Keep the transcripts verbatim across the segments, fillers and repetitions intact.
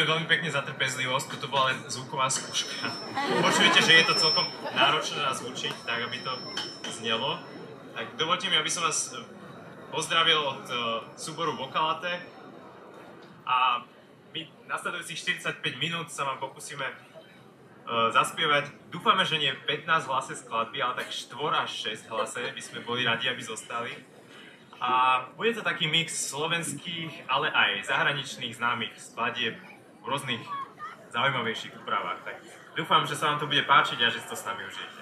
veľmi pekne za trpezlivosť, toto bola len zvuková skúška. Počujete, že je to celkom náročné na zvučiť, tak aby to znelo. Tak dovolte mi, aby som vás pozdravil od súboru Vokalate a my nasledujúcich štyridsaťpäť minút sa vám pokúsime uh, zaspievať. Dúfame, že nie pätnásť hlase skladby, ale tak štyri až šesť hlase by sme boli radi, aby zostali. A bude to taký mix slovenských, ale aj zahraničných známych skladieb v rôznych zaujímavejších úpravách. Tak dúfam, že sa vám to bude páčiť a že si to s nami užijete.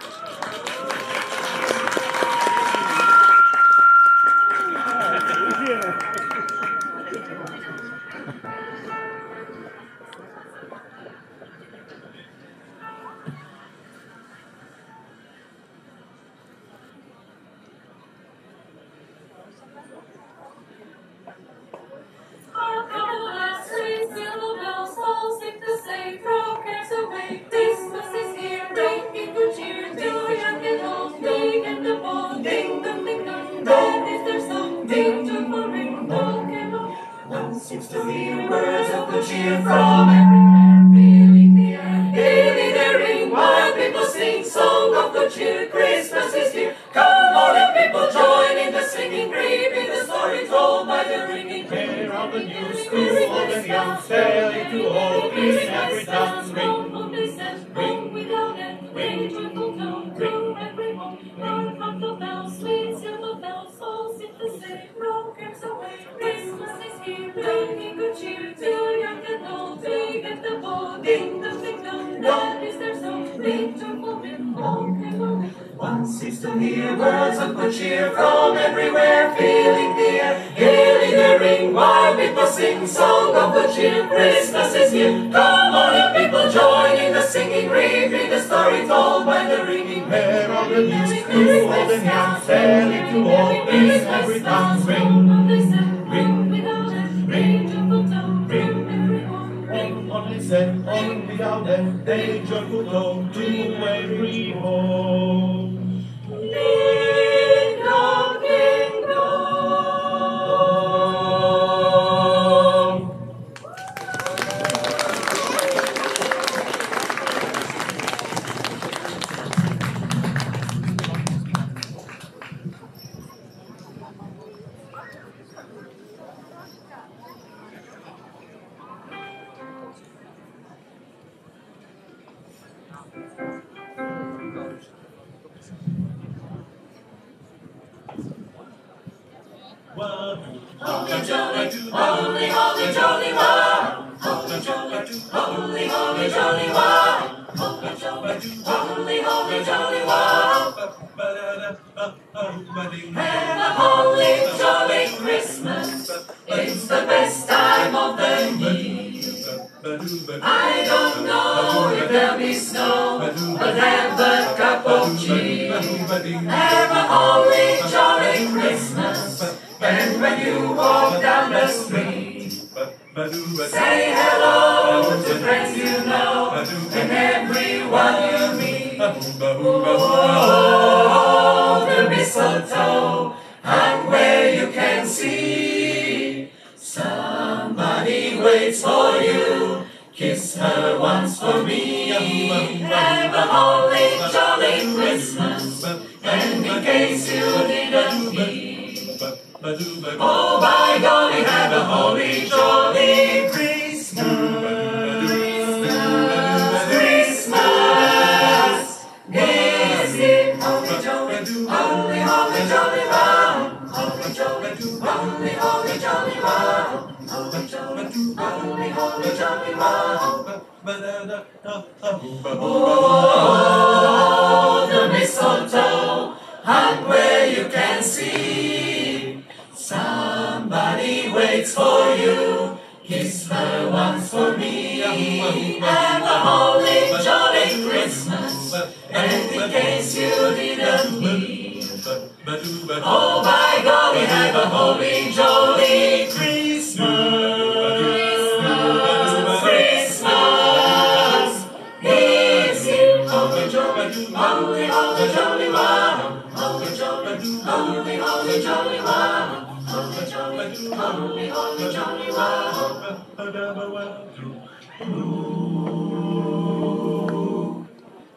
Seems to hear words of good cheer from everywhere, filling the air, daily they ring, while people sing song of good cheer. Christmas is here, come all you people, join in the singing, repeat the story told by the ringing. Hear of the news to old and young, tell it to all, peace in every town. Ring, ring without end, ring joyful tone, ring every home, ring from the bells, sweet silver bells, all seem to say, roll cares away. Christmas is here, bringing good cheer to young and old, big and the bold, ding dong ding dong, that is their song, ring joyful ring, all came on. One seems to hear words of good cheer from everywhere, filling the air, hailing the ring, while people sing song of good cheer. Christmas is here, come all you people, join in the singing, repeat the story told by the ringing. Hear of the news to old and young, tell it to all, peace in every town. Ring, ring without end, ring joyful tone, ring every home, ring only said, on without end, they joyful tone to every home. Ding dong, ding dong. Holy jolly, holy, holy jolly wow! Holy jolly, holy, holy jolly wow! Holy jolly, holy, holy jolly wow! Have a holy jolly Christmas! It's the best time of the year. I don't know if there'll be snow, but have a cup of cheer. Have a holy jolly Christmas! And when you walk down the street, say hello to friends you know and everyone you meet. Oh, the mistletoe hung where you can see. Somebody waits for you, kiss her once for me. Have a holy jolly Christmas, and in case you didn't hear, oh, by golly, have a holy jolly Christmas. Christmas is here. Holy jolly, holy, holy jolly wow. Holy jolly, holy, holy jolly wow. Holy jolly, holy, holy jolly wow. Oh, the mistletoe hung where you can see. Somebody waits for you, kiss her once for me. Have a holy jolly Christmas, and in case you didn't hear, oh by golly, have a holy jolly Christmas. Christmas is here. Holy jolly, holy, holy jolly wow. Holy jolly, holy, holy jolly wow. Holy jolly, holly, holly, jolly, wow.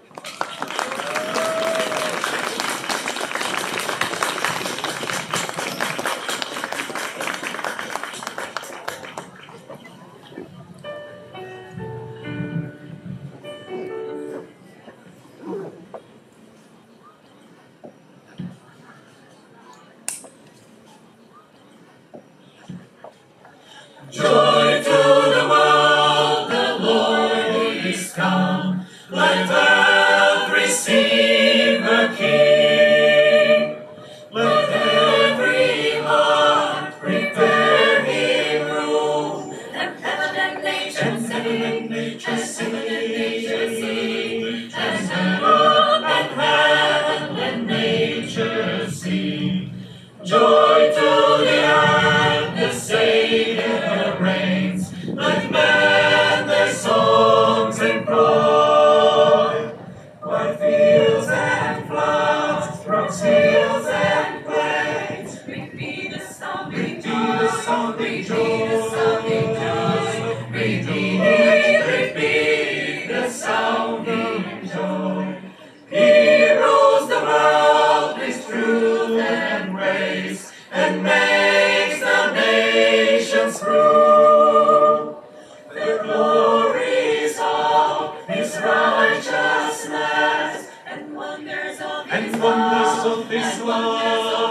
Joy to the world, the Lord is come. Let earth receive her King. Let every heart prepare him room. And heaven and nature sing, nature sing, nature sing. And heaven and heaven and nature sing. Joy to the earth, the Savior reigns. Let men their songs employ. White fields and floods, rocks, hills and plains. Repeat the song, repeat the song, repeat the sounding joy. Repeat, repeat the sounding joy. He rules the world with truth and grace, and makes the nations rule. The glories of his righteousness, and wonders of his and wonders love, of his and love,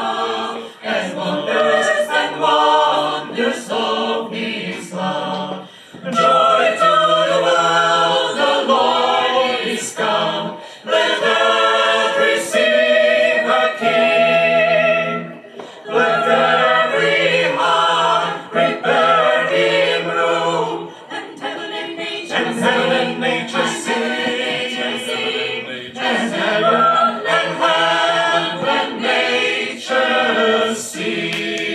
wonders and wonders of his love. Joy to the world, the Lord is come. Let earth receive her King. Let every heart prepare him room. And heaven and nature and heaven and nature sing, and heaven and heaven and nature sing.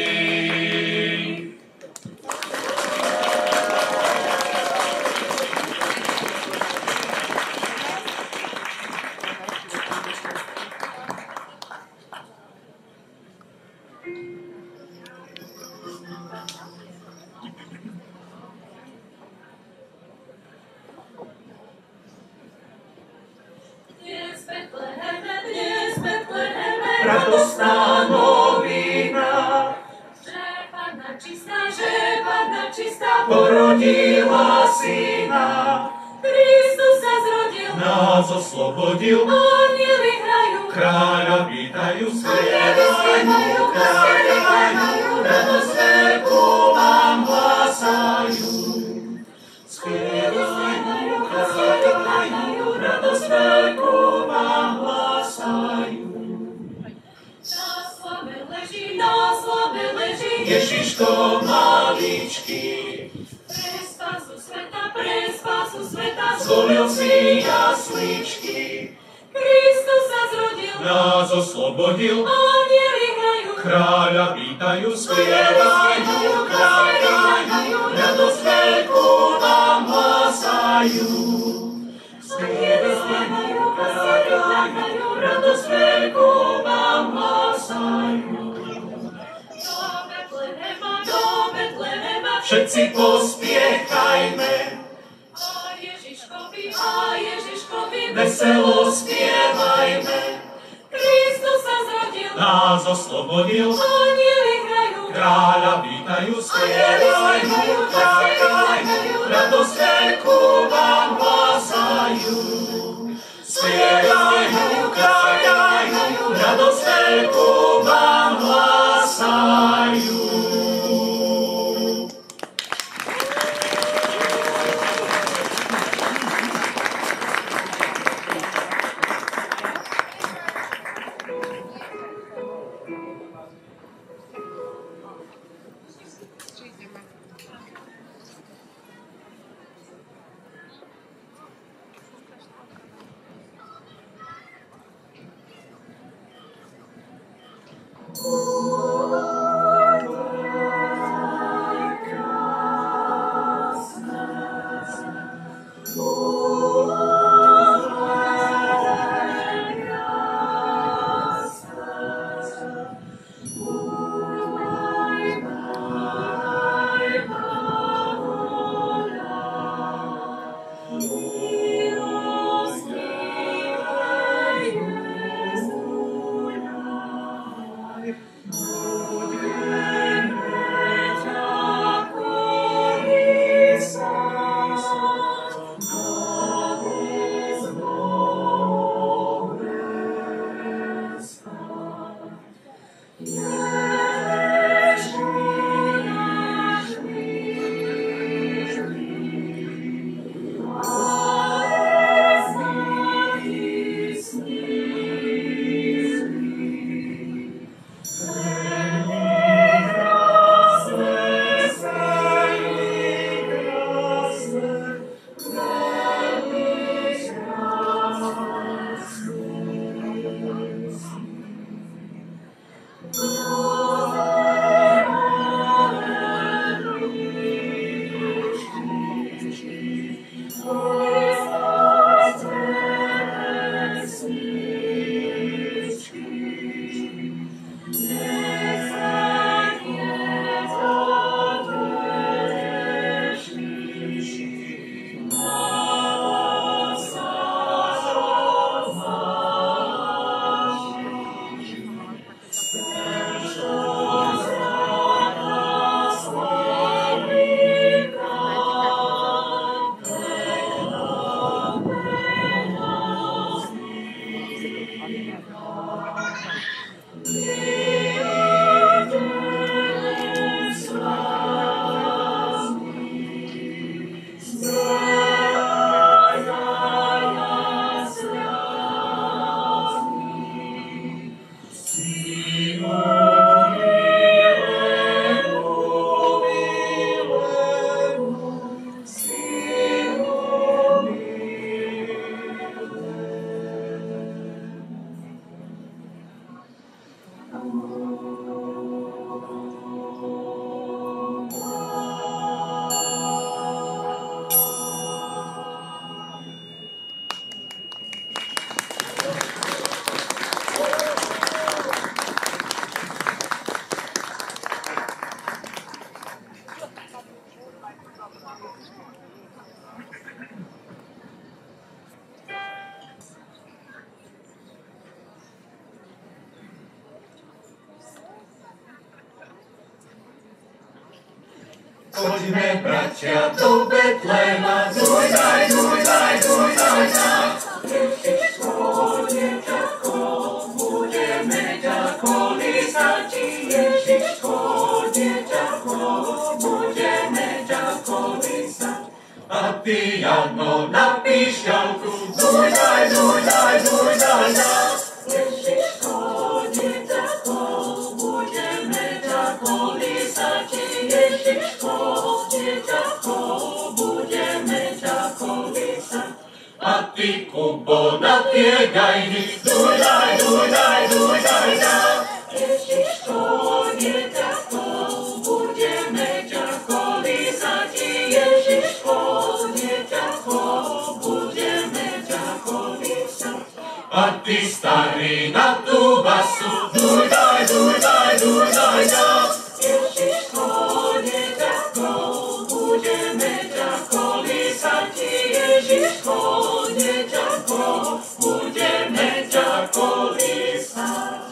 Dnes Betleheme, dnes Betleheme, radostná novina. Že Panna čistá, že Panna čistá porodila syna. Kristus sa zrodil, nás oslobodil, anjeli hrajú, kráľa vítajú, anjeli spievajú, kráľa hrajú, radosť veľkú vám hlásajú. Spievajú, kráľa hrajú, radosť veľkú vám hlásajú. Na slave leží, na slave leží, Ježiško maličký, pre spásu sveta, pre spásu sveta, zvolil si jasličky, Kristus sa zrodil, nás oslobodil, anjeli hrajú, kráľa vítajú, spievajú, kráľa hrajú, radosť veľkú vám hlásajú. spievajú, kráľa hrajú, radosť veľkú vám hlásajú. Do Betlehema, do Betlehema, Všetci pospiechajme, a Ježiškovi, a Ježiškovi, veselo spievajme, Kristus sa zrodil, nás oslobodil, anjeli hrajú, kráľa vítajú, spievajú, kráľa hrajú, radosť veľkú vám hlásajú. Spievajú, kráľa hrajú, radosť veľkú vám hlásajú. Poďme, bratia, do Betlema, dujdaj, dujdaj, dujdaj nám. Ježiško, dieťatko, budeme ťa kolísať. Ježiško, dieťatko, budeme ťa kolísať. A ty, Jano, na píšťalku, dujdaj, dujdaj, dujdaj nám. Ježiško, dieťatko, budeme ťa kolísať. Ježiško, dieťatko, budeme ťa kolísať. A ty, Kubo, na tie gajdy, dujdaj, dujdaj, dujdaj nám. Ježiško, dieťatko, budeme ťa kolísať. Ježiško, dieťatko, budeme ťa kolísať. A ty, starý, na tú basu, dujdaj, dujdaj, dujdaj nám. Ježiško, dieťatko, budeme ťa kolísať. Ježiško, dieťatko, budeme ťa kolísať.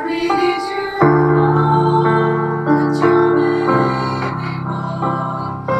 Did you know that your baby boy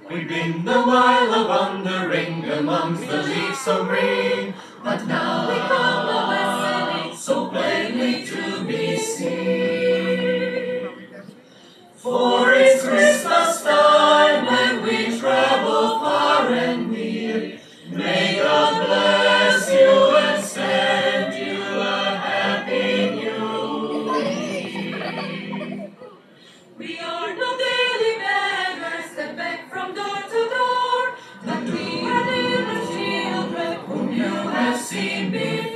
We've been a while a wandering amongst the leaves so green, but now we come a blessing so plainly to be seen. For it's Christmas time when we travel far and near. May God bless you and send you a happy new year. We are no daily beggars that beg from door to door, but we are little children whom you have seen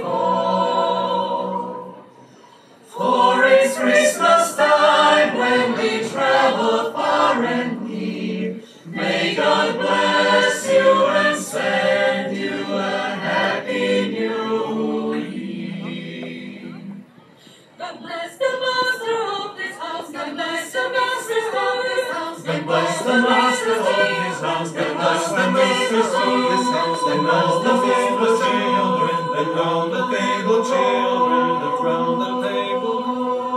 before. For it's Christmas time when we travel far and near. May God bless you and send you a happy new year. God bless the master of this house, God bless the master of this house, God bless the master of his house, God bless the mistress of his house, and all the faithful children, and all the faithful children that round the table go.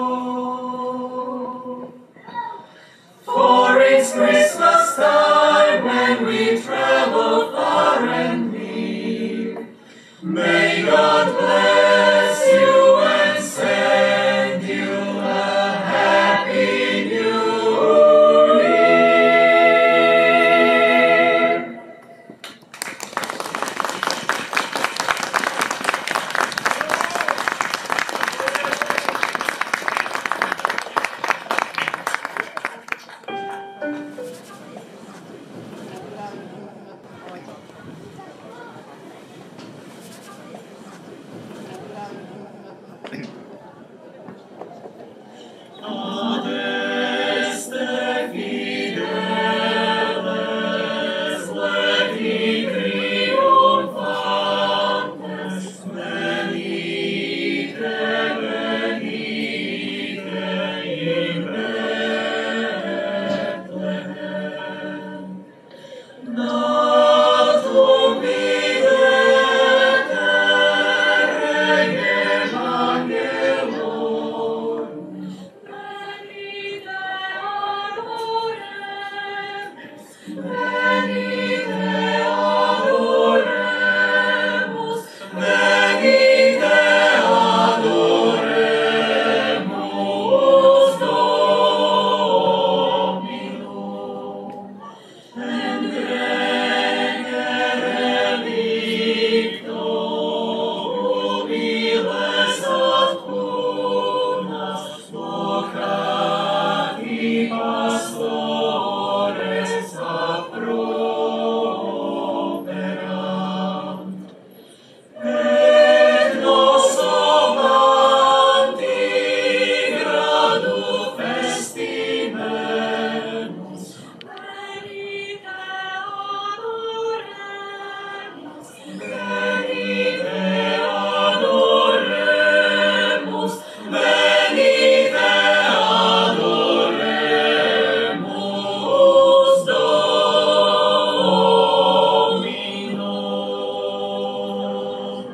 For it's Christmas time when we travel far and near. May God bless you and send you a happy new year. Adeste fideles, levi triumphantes, venite, venite in Bethlehem. Natum videte regem angelum, venite adoremus, venite adoremus, venite adoremus Dominum. And gregere relicto humiles ad cunas, vocati pastores approperant. Et nos omanti gradu festimemus, venite adoremus, venite adoremus, venite adoremus Dominum.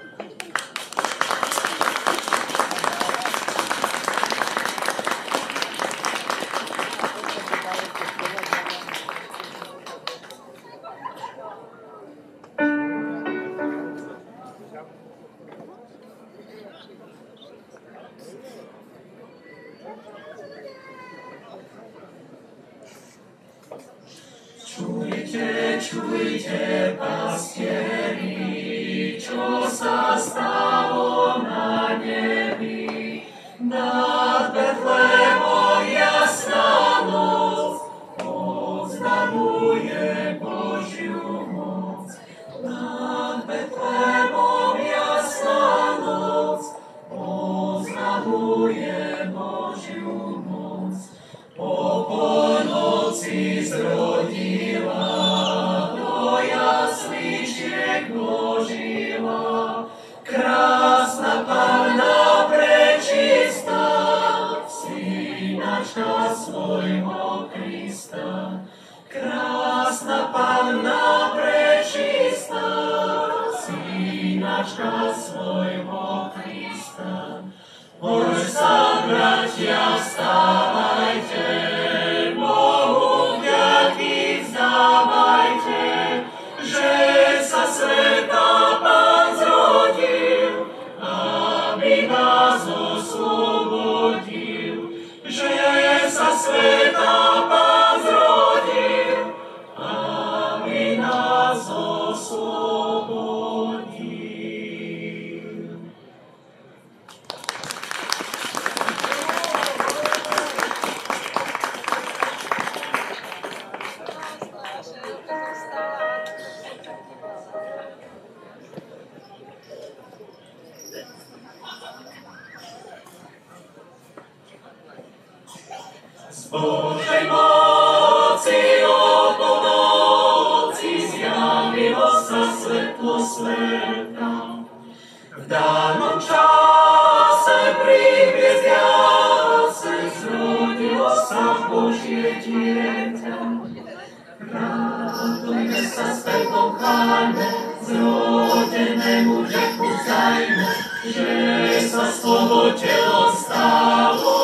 Čujte, čujte, pastieri, čo sa stalo na nebi. Nad Betlémom jasná noc oznamuje Božiu moc. Nad Betlémom jasná noc oznamuje Božiu moc. Po polnoci zrodila, do jasličiek vložila, krásna Panna prečistá, synačka svojho Krista. Krásna Panna prečistá, synačka svojho Krista. Hoď sa, bratia, vstávajte, Bohu vďaky vzdávajte. Božej moci o polnoci zjavilo sa svetlo sveta. V danom čase pri hviezdiace zrodilo sa Božie dieťa. Radujme sa spevom chváľme, zrodenému vďaku vzdajme, že sa slovo telom stalo.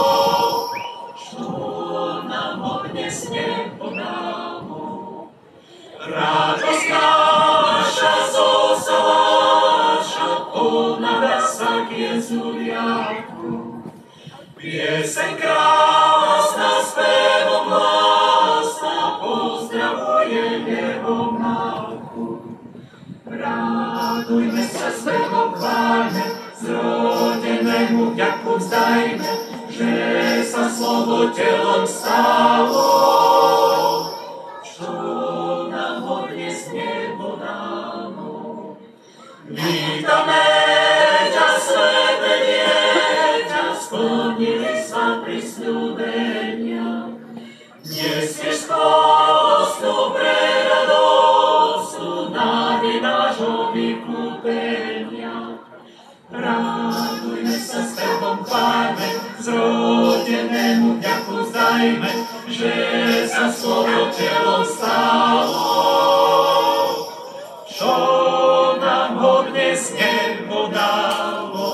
Čo nám ho dnes nepodalo? Radosť naša zosaláša, ponáda sa k Jezuliaku. Pieseň krásna, spevom hlasná, pozdravuje jeho matku. Radujme sa spevom chváľme, zrodenému vďaku vzdajme, že sa slovo telom stalo. Čo nám ho dnes nebo dáno? Vítame ťa, sväté dieťa, splnili sa prisľúbenia. Nesieš spásnu pre radosnú nádej nášho vykúpenia. Radujme sa spevom chváľme, zrodenému vďaku vzdajme, že sa slovo telom stalo. Čo nám ho dnes nebo dalo?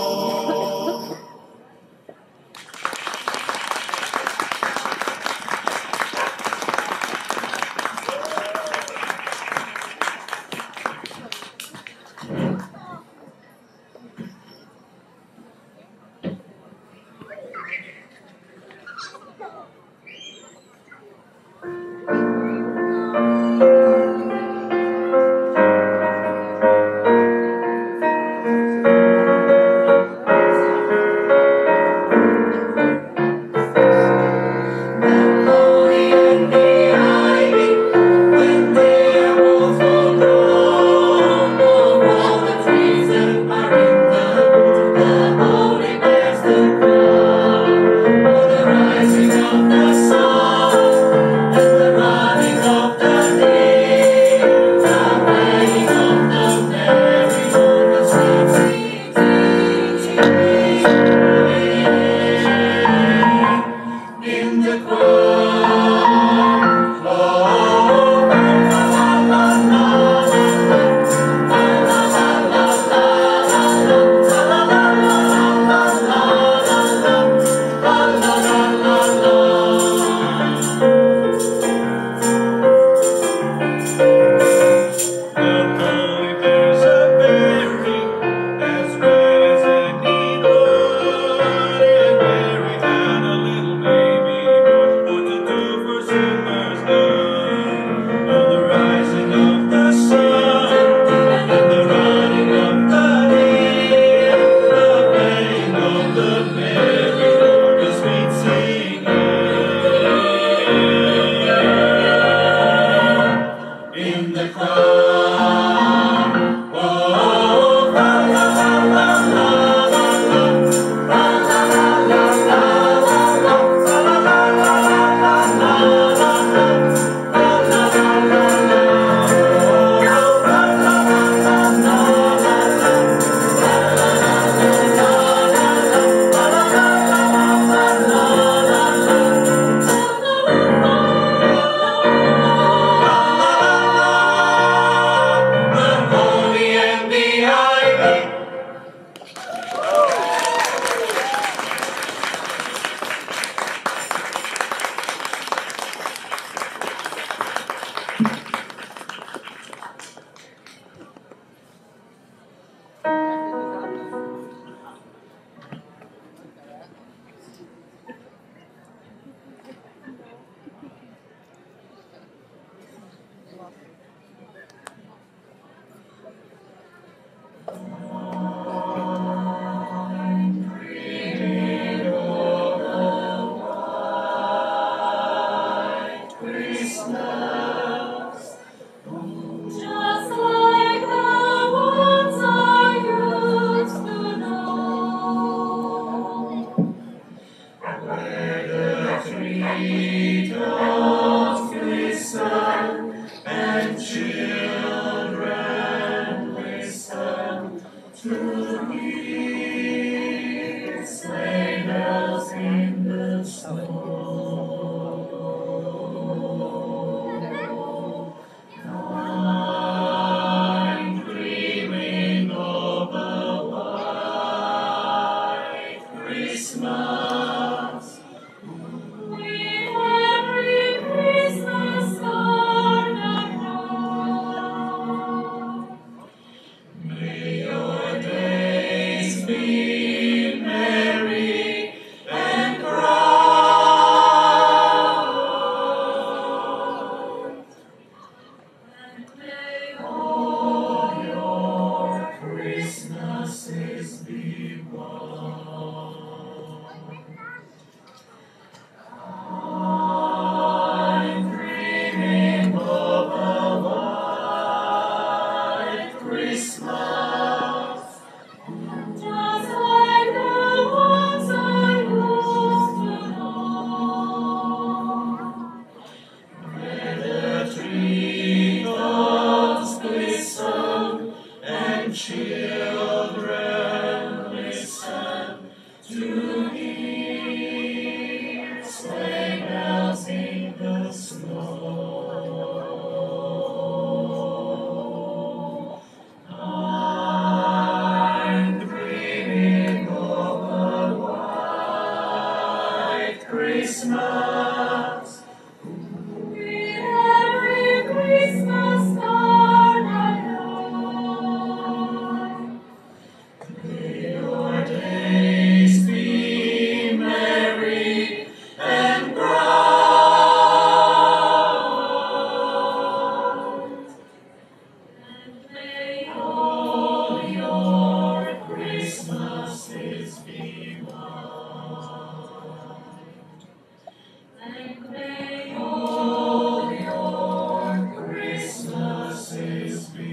children, listen to hear sleigh bells in the snow. I'm dreaming of a white Christmas. Merry Christmas, Lord, I know. May your days be merry and bright, and may all your Christmases be white, and may all your Christmases be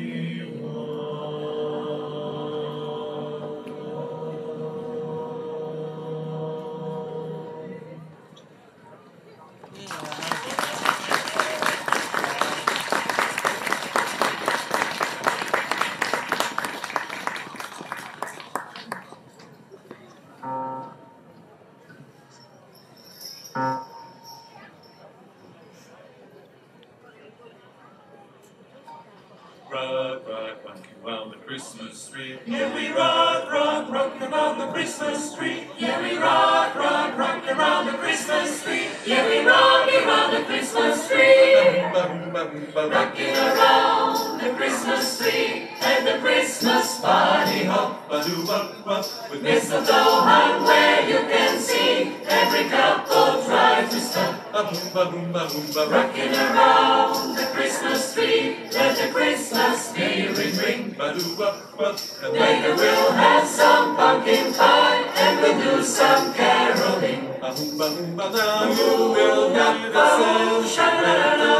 rock, rock, rocking round the Christmas tree. Here we rock, rock, rocking round the Christmas tree. Here we rock, rock, rocking round the Christmas tree. Here we rocking round the Christmas tree. Rocking around the Christmas tree and the Christmas party hop. With mistletoe hung where you can see every couple try to stop. Rocking around the Christmas tree, let the Christmas spirit ring. Later we'll have some pumpkin pie and we'll do some caroling. Now you will get the sound, sha-la-la-la,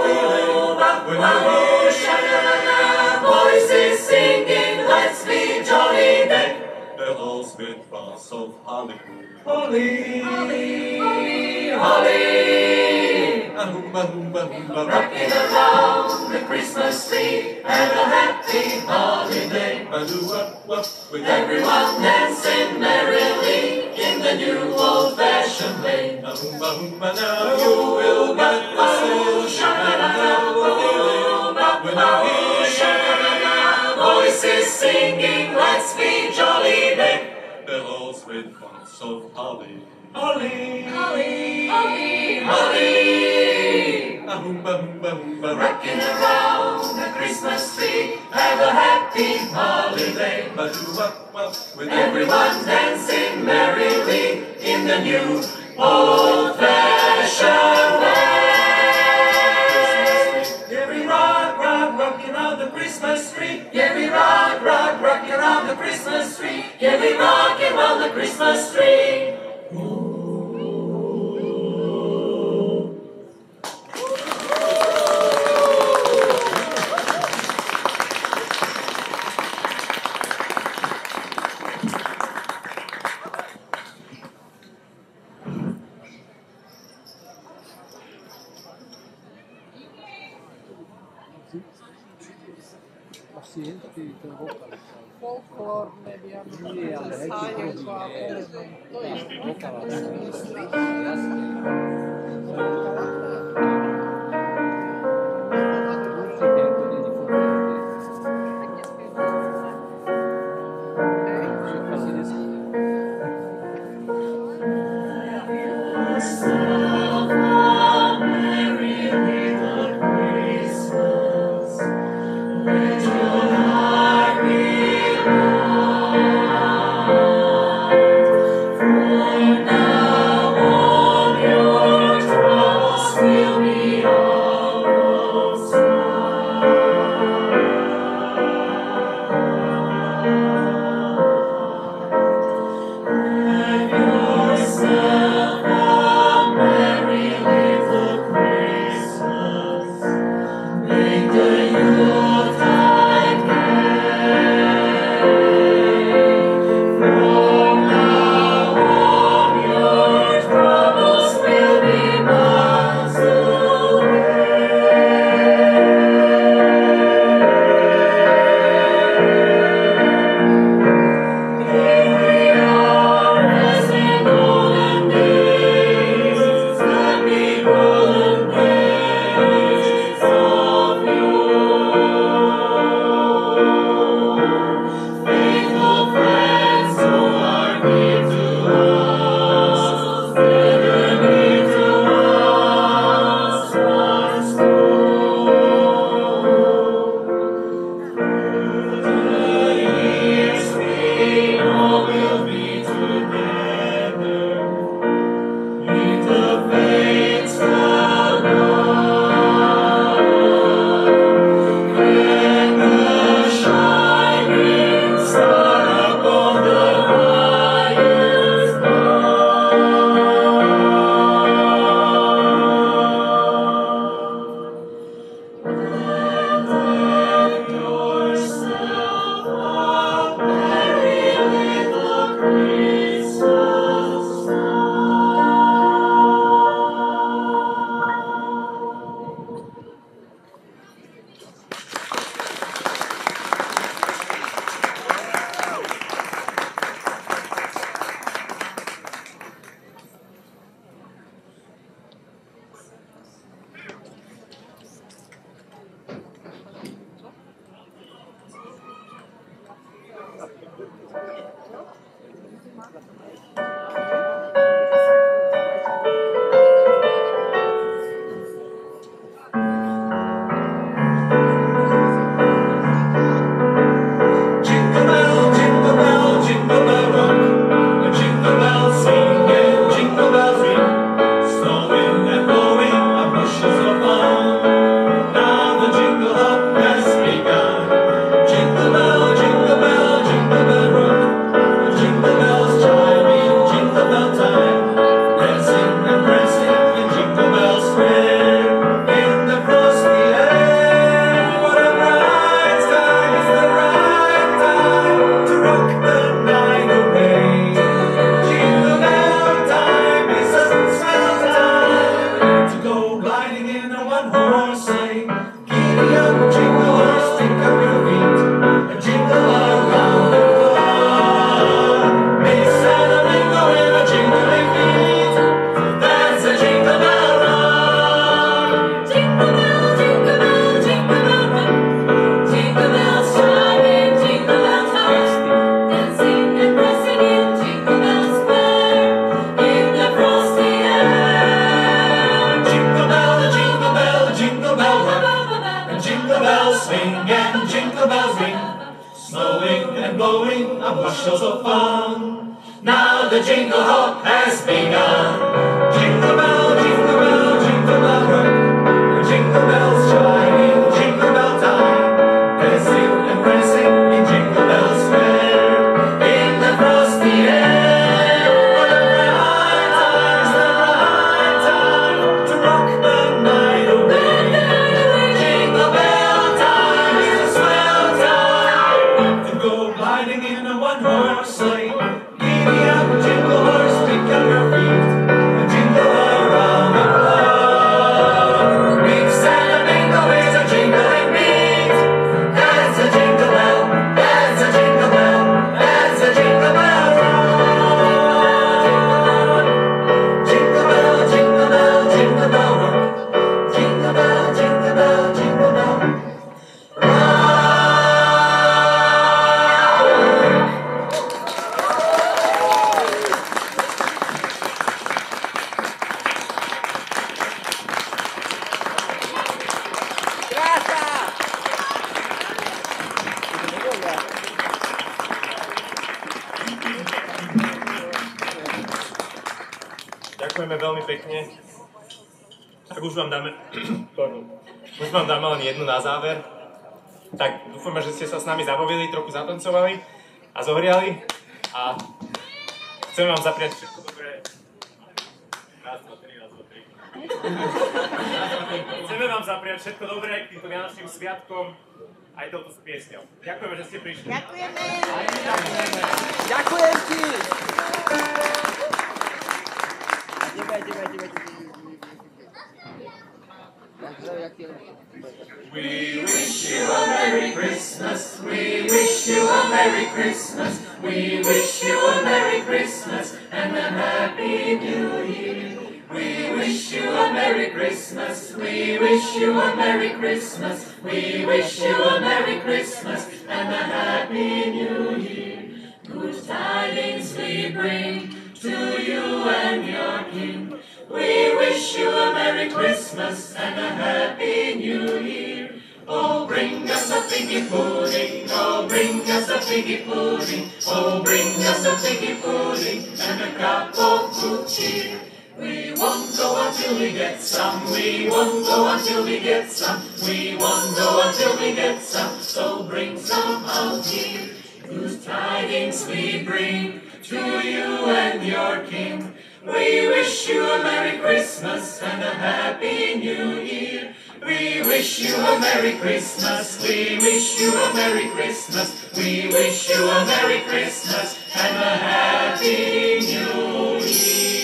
oh, sha-la-la-la, voices singing, let's be jolly then. Bells with boughs of holly. Holly, holly, holly. Rocking around the Christmas tree and a happy holiday. With everyone dancing merrily in the new old-fashioned way. Now you will get the soul, sha-la-la-la, voices singing, let's be jolly then. Bells with boughs of holly. Holly, holly, holly, holly. Rocking around the Christmas tree, have a happy holiday. With everyone dancing merrily in the new old-fashioned way. Yeah, we rock, rock, rocking around the Christmas tree. Yeah, we rock, rock, rocking around the Christmas tree. Yeah, we rocking around the Christmas tree. Folklorne vi har sajat qua elemento i For now all your troubles Ďakujeme veľmi pekne. Tak už vám dáme, už vám dáme len jednu na záver. Tak dúfame, že ste sa s nami zabavili, trochu zatancovali a zohriali. A chcem vám zapriať všetko dobré. Raz, dva, tri, raz, dva, tri. Chceme vám zapriať všetko dobré k týmto vianočným sviatkom aj touto piesňou. Ďakujeme, že ste prišli. Ďakujeme. Ďakujem ti. We wish you a Merry Christmas, we wish you a Merry Christmas, we wish you a Merry Christmas and a Happy New Year. We wish you a Merry Christmas, we wish you a Merry Christmas, we wish you a Merry Christmas and a Happy New Year. Good tidings we bring to you and your King. We wish you a Merry Christmas and a Happy New Year. Oh, bring us a piggy pudding, oh, bring us a piggy pudding, oh, bring us a piggy pudding and a cup of good cheer. We won't go until we get some, we won't go until we get some, we won't go until we get some, so bring some out here. Good tidings we bring to you and your King. We wish you a Merry Christmas and a Happy New Year. We wish you a Merry Christmas. We wish you a Merry Christmas. We wish you a Merry Christmas and a Happy New Year.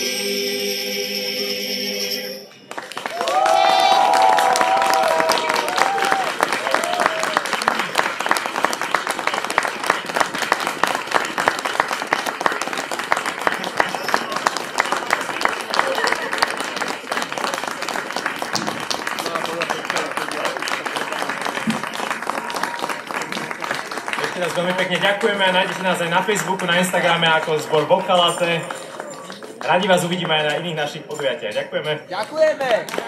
Teraz veľmi pekne ďakujeme a nájdete nás aj na Facebooku, na Instagrame ako zbor Bokalate. Radi vás uvidíme aj na iných našich podujatiach. Ďakujeme. Ďakujeme.